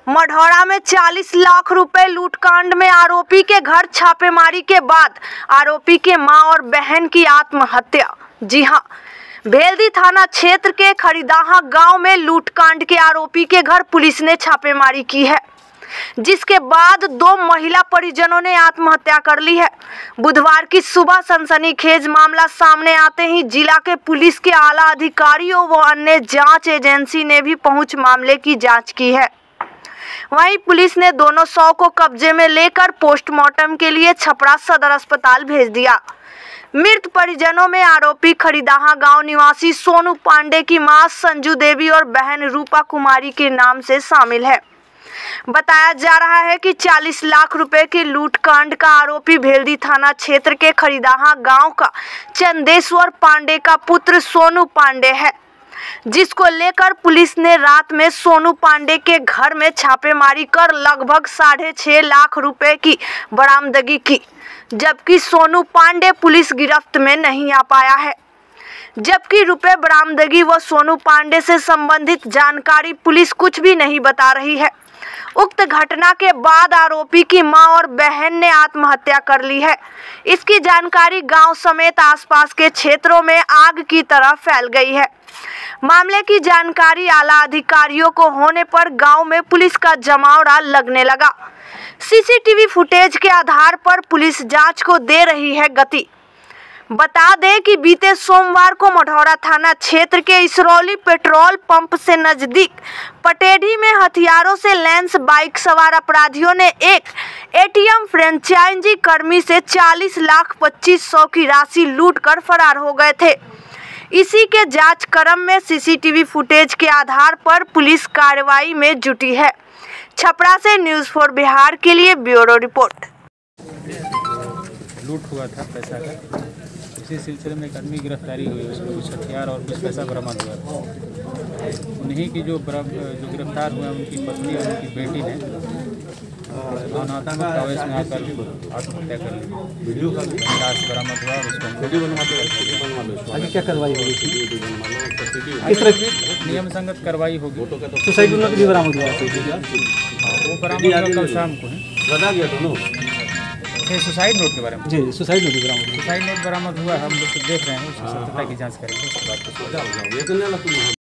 मढ़ौरा में 40 लाख रुपए लूटकांड में आरोपी के घर छापेमारी के बाद आरोपी के मां और बहन की आत्महत्या। जी हां, भेल्दी थाना क्षेत्र के खरीदाहा गांव में लूटकांड के आरोपी के घर पुलिस ने छापेमारी की है, जिसके बाद 2 महिला परिजनों ने आत्महत्या कर ली है। बुधवार की सुबह सनसनीखेज मामला सामने आते ही जिला के पुलिस के आला अधिकारियों व अन्य जांच एजेंसी ने भी पहुंच मामले की जांच की है। वहीं पुलिस ने दोनों शव को कब्जे में लेकर पोस्टमार्टम के लिए छपरा सदर अस्पताल भेज दिया। मृत परिजनों में आरोपी खरीदाहा गांव निवासी सोनू पांडे की मां संजू देवी और बहन रूपा कुमारी के नाम से शामिल है। बताया जा रहा है कि 40 लाख रुपए के लूटकांड का आरोपी भेल्दी थाना क्षेत्र के खरीदाहा गांव का चंदेश्वर पांडे का पुत्र सोनू पांडे है, जिसको लेकर पुलिस ने रात में सोनू पांडे के घर में छापेमारी कर लगभग 6.5 लाख रुपए की बरामदगी की, जबकि सोनू पांडे पुलिस गिरफ्त में नहीं आ पाया है। जबकि रुपए बरामदगी व सोनू पांडे से संबंधित जानकारी पुलिस कुछ भी नहीं बता रही है। उक्त घटना के बाद आरोपी की मां और बहन ने आत्महत्या कर ली है। इसकी जानकारी गांव समेत आसपास के क्षेत्रों में आग की तरह फैल गई है। मामले की जानकारी आला अधिकारियों को होने पर गांव में पुलिस का जमावड़ा लगने लगा। सीसीटीवी फुटेज के आधार पर पुलिस जांच को दे रही है गति। बता दें कि बीते सोमवार को मढ़ौरा थाना क्षेत्र के इसरौली पेट्रोल पंप से नजदीक पटेढ़ी में हथियारों से लैंस बाइक सवार अपराधियों ने एक एटीएम फ्रेंचाइजी कर्मी से 40,25,100 की राशि लूटकर फरार हो गए थे। इसी के जांच क्रम में सीसीटीवी फुटेज के आधार पर पुलिस कार्रवाई में जुटी है। छपरा से न्यूज़ 4 बिहार के लिए ब्यूरो रिपोर्ट। लूट हुआ था पैसा का, इसी सिलसिले में एक आदमी गिरफ्तारी हुई, उसमें कुछ हथियार और कुछ पैसा बरामद हुआ था। उन्हीं की जो गिरफ्तार हुए उनकी पत्नी और उनकी बेटी ने भावनात्मक आवेश में आकर आत्महत्या कर ली। लाश बरामद हुआ और उसको आगे क्या कार्रवाई होगी? नियम संगत कार्रवाई होगी। सुसाइड नोट भी बरामद हुआ? वो बरामद हुआ कल शाम को है। सुसाइड नोट के बारे में? जी, सुसाइड नोट बरामद हुआ। सुसाइड नोट बरामद हुआ, हम लोग देख रहे हैं, उसकी सत्यता की जांच करेंगे, उसके बाद